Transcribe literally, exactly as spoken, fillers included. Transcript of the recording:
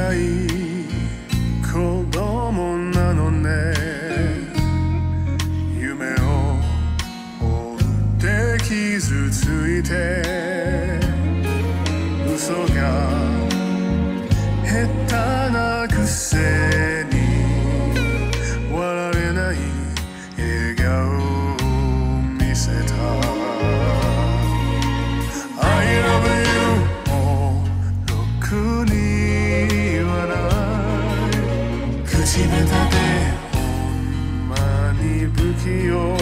ない子供なのね。夢を追って傷ついて嘘が下手なくせに笑えない笑顔を見せた。 I love you もうろくに言わない。口下手でほんまに不器用